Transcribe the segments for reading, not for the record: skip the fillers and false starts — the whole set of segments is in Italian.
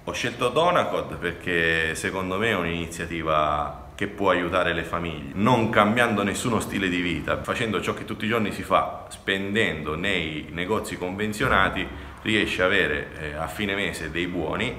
Ho scelto Donacod perché secondo me è un'iniziativa che può aiutare le famiglie, non cambiando nessuno stile di vita, facendo ciò che tutti i giorni si fa, spendendo nei negozi convenzionati, riesce a avere a fine mese dei buoni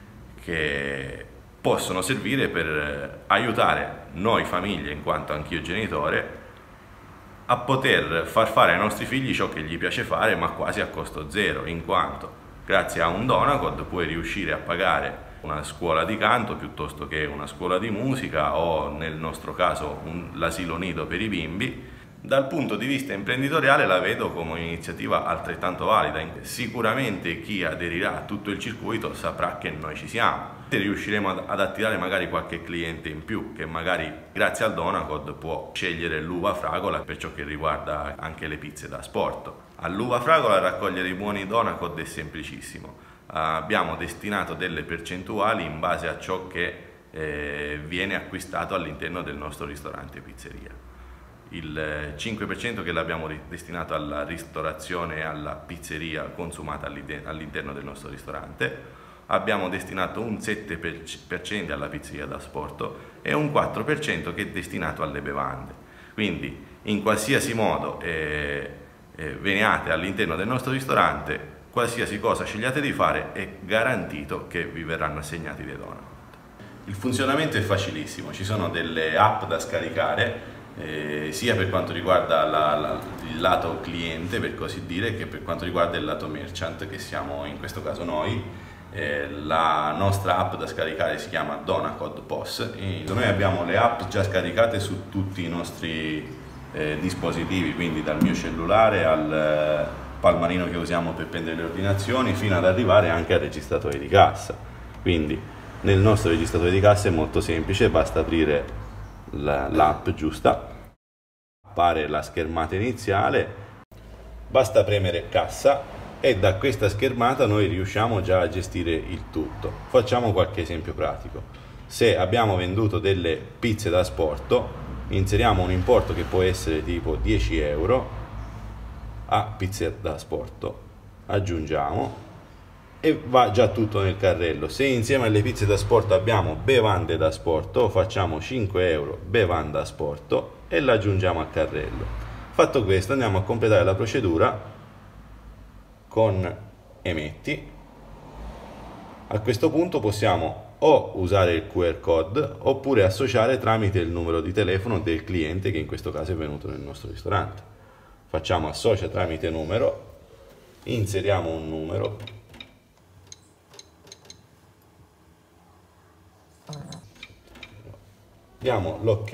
che possono servire per aiutare noi famiglie, in quanto anch'io genitore, a poter far fare ai nostri figli ciò che gli piace fare, ma quasi a costo zero, in quanto grazie a un Donacod puoi riuscire a pagare una scuola di canto piuttosto che una scuola di musica o nel nostro caso l'asilo nido per i bimbi. Dal punto di vista imprenditoriale la vedo come un'iniziativa altrettanto valida. Sicuramente chi aderirà a tutto il circuito saprà che noi ci siamo. Riusciremo ad attirare magari qualche cliente in più che magari grazie al Donacod può scegliere l'uva fragola per ciò che riguarda anche le pizze da asporto. All'uva fragola raccogliere i buoni Donacod è semplicissimo. Abbiamo destinato delle percentuali in base a ciò che viene acquistato all'interno del nostro ristorante pizzeria. Il 5% che l'abbiamo destinato alla ristorazione e alla pizzeria consumata all'interno del nostro ristorante, abbiamo destinato un 7% alla pizzeria da asporto e un 4% che è destinato alle bevande. Quindi in qualsiasi modo veniate all'interno del nostro ristorante, qualsiasi cosa scegliate di fare è garantito che vi verranno assegnati dei Donacod. Il funzionamento è facilissimo, ci sono delle app da scaricare sia per quanto riguarda il lato cliente, per così dire, che per quanto riguarda il lato merchant, che siamo in questo caso noi. La nostra app da scaricare si chiama Donacod POS. Noi abbiamo le app già scaricate su tutti i nostri dispositivi, quindi dal mio cellulare al palmarino che usiamo per prendere le ordinazioni fino ad arrivare anche al registratore di cassa. Quindi nel nostro registratore di cassa è molto semplice, basta aprire l'app giusta, appare la schermata iniziale, basta premere cassa e da questa schermata noi riusciamo già a gestire il tutto. Facciamo qualche esempio pratico. Se abbiamo venduto delle pizze da asporto, inseriamo un importo che può essere tipo 10 euro a pizze da asporto, aggiungiamo e va già tutto nel carrello. Se insieme alle pizze da asporto abbiamo bevande da asporto, facciamo 5 euro bevanda da asporto e la aggiungiamo al carrello. Fatto questo andiamo a completare la procedura con emetti. A questo punto possiamo o usare il QR code oppure associare tramite il numero di telefono del cliente che in questo caso è venuto nel nostro ristorante. Facciamo associa tramite numero, inseriamo un numero, diamo l'ok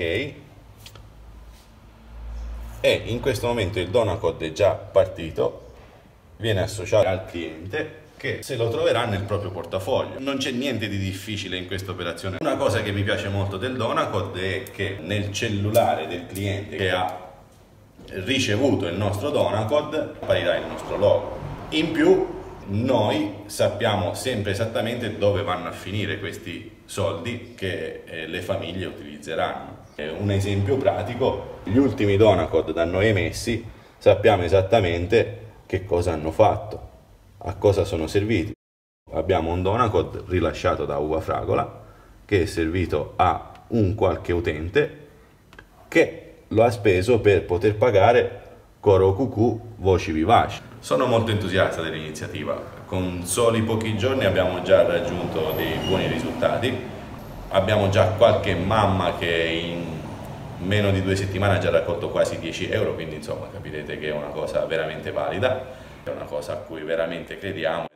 e in questo momento il Donacod è già partito, viene associato al cliente che se lo troverà nel proprio portafoglio. Non c'è niente di difficile in questa operazione. Una cosa che mi piace molto del Donacod è che nel cellulare del cliente che ha ricevuto il nostro Donacod apparirà il nostro logo. In più noi sappiamo sempre esattamente dove vanno a finire questi soldi che le famiglie utilizzeranno. Un esempio pratico: gli ultimi Donacod da noi emessi sappiamo esattamente che cosa hanno fatto, a cosa sono serviti. Abbiamo un Donacod rilasciato da Uva Fragola che è servito a un qualche utente che lo ha speso per poter pagare Coro Cucù Voci Vivaci. Sono molto entusiasta dell'iniziativa, con soli pochi giorni abbiamo già raggiunto dei buoni risultati, abbiamo già qualche mamma che in meno di 2 settimane ha già raccolto quasi 10 euro, quindi insomma capirete che è una cosa veramente valida, è una cosa a cui veramente crediamo